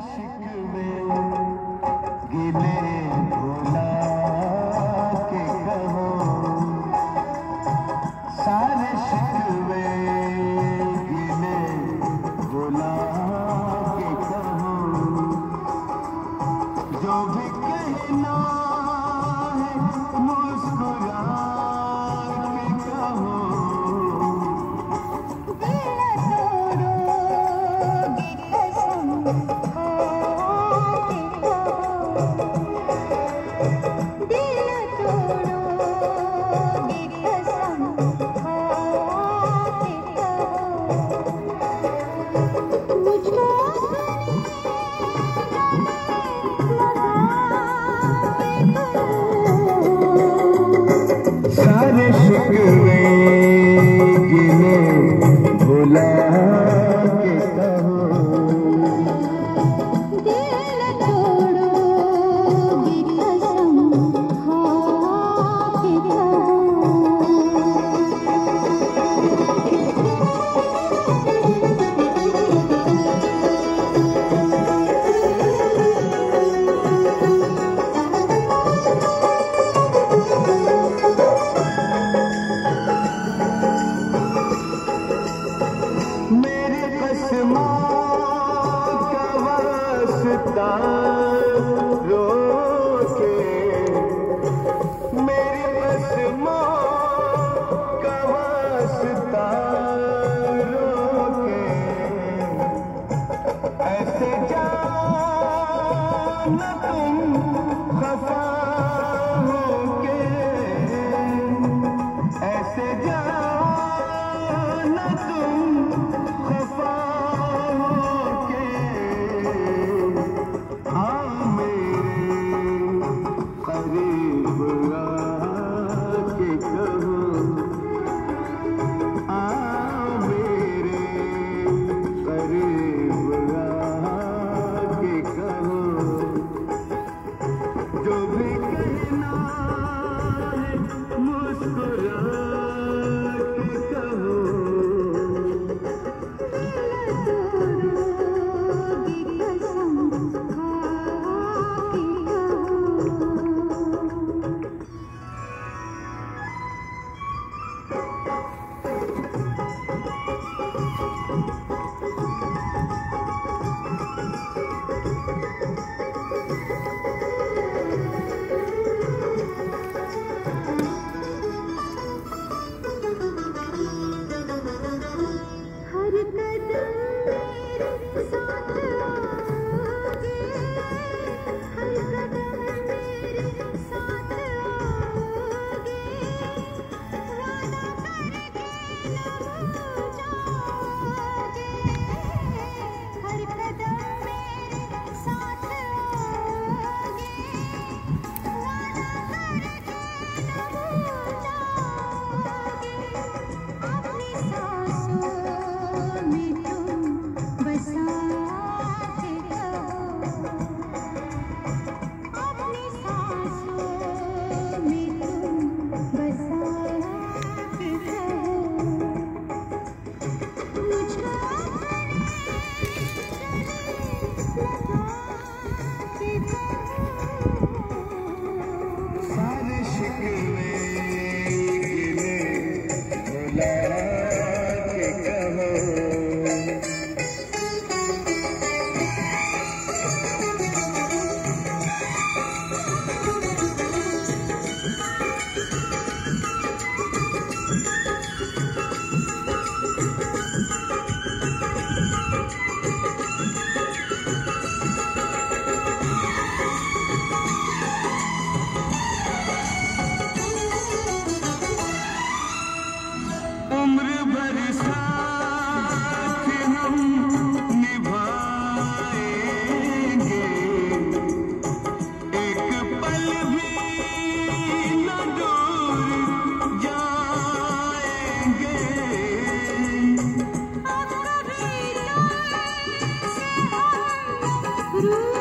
शिकवे गिले भुला के कहो, सारे शिकवे गिले भुला के कहो, जो भी कहना है मुस्कुरा के कहो। सारे शिकवे गिले भुला के कहो, दिल तोड़ोगी कसम खा के कहो। मेरे कसमों का वास्ता रोके, मेरे कसमों का वास्ता रोके, ऐसे जाना तुम खफा होके, ऐसे जाना तुम खफा होके, हाँ मेरे करीब आके कहो, हाँ मेरे करीब आके कहो, जो भी कहना है मुस्कुरा के कहो। तोड़ोगी कसम खा के हर कदम मेरे साथ आओगे, हर कदम मेरे साथ आओगे, वादा करके न भूल जाओगे, हर कदम मेरे साथ आओगे, वादा करके न भूल जाओगे, अपनी सांसों में तुम बसा के कहो, अपनी सांसों में तुम बसा के कहो, मुझको अपने गले लगा के कहो। सारे शिकवे गिले भुला के कहो। उम्र भर साथ हम निभाएंगे, एक पल भी न दूर जाएंगे। अब कभी तुमसे हम